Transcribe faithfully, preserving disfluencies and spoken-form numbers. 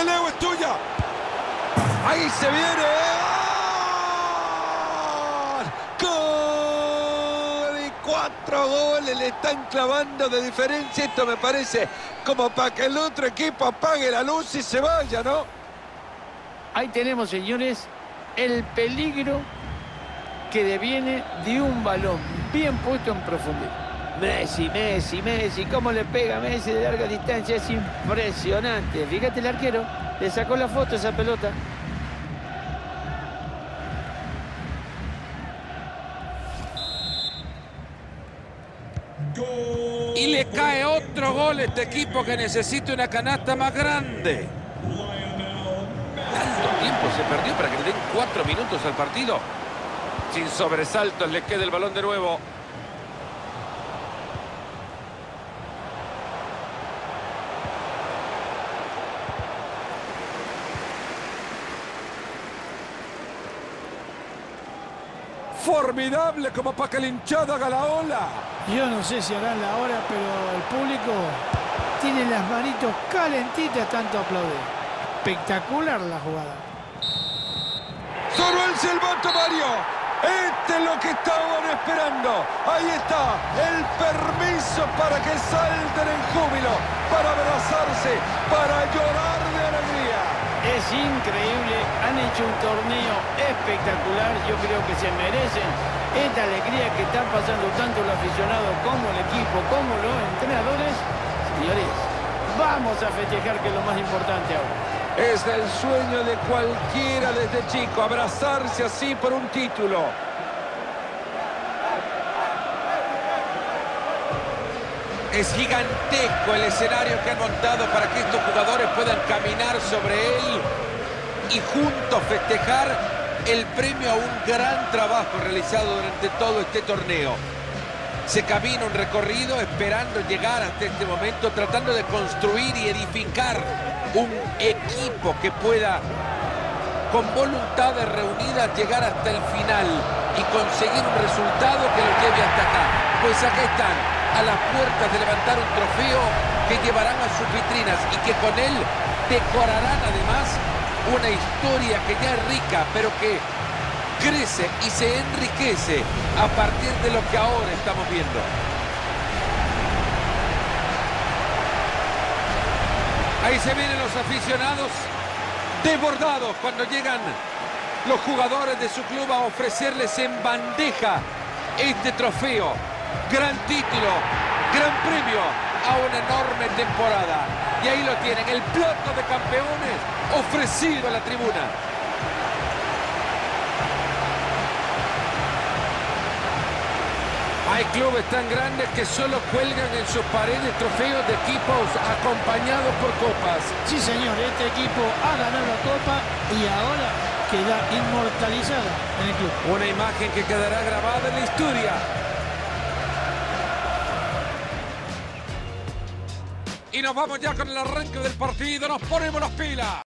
Leo, es tuya. Ahí se viene. ¡Gol! Y cuatro goles le están clavando de diferencia. Esto me parece como para que el otro equipo apague la luz y se vaya, ¿no? Ahí tenemos, señores, el peligro que deviene de un balón bien puesto en profundidad. Messi, Messi, Messi, cómo le pega a Messi de larga distancia, es impresionante. Fíjate el arquero, le sacó la foto a esa pelota. Y le cae otro gol a este equipo que necesita una canasta más grande. Tanto tiempo se perdió para que le den cuatro minutos al partido. Sin sobresaltos le queda el balón de nuevo. Formidable como para que el hinchado haga la ola. Yo no sé si harán la hora, pero el público tiene las manitos calentitas tanto aplaudir. Espectacular la jugada. Sonó el silbato, Mario. Este es lo que estaban esperando. Ahí está el permiso para que salten en júbilo, para abrazarse, para llorar de alegría. Es increíble, han hecho un torneo espectacular, yo creo que se merecen esta alegría que están pasando tanto los aficionados como el equipo, como los entrenadores. Señores, vamos a festejar, que es lo más importante ahora. Es el sueño de cualquiera desde chico, abrazarse así por un título. Es gigantesco el escenario que han montado para que estos jugadores puedan caminar sobre él y juntos festejar el premio a un gran trabajo realizado durante todo este torneo. Se camina un recorrido esperando llegar hasta este momento, tratando de construir y edificar un equipo que pueda, con voluntades reunidas, llegar hasta el final y conseguir un resultado que lo lleve hasta acá. Pues acá están, a las puertas de levantar un trofeo que llevarán a sus vitrinas y que con él decorarán además una historia que ya es rica, pero que crece y se enriquece a partir de lo que ahora estamos viendo. Ahí se vienen los aficionados desbordados cuando llegan los jugadores de su club a ofrecerles en bandeja este trofeo. Gran título, gran premio a una enorme temporada. Y ahí lo tienen, el plato de campeones ofrecido a la tribuna. Hay clubes tan grandes que solo cuelgan en sus paredes trofeos de equipos acompañados por copas. Sí, señor, este equipo ha ganado la copa y ahora queda inmortalizada en el club. Una imagen que quedará grabada en la historia. Y nos vamos ya con el arranque del partido, nos ponemos las pilas.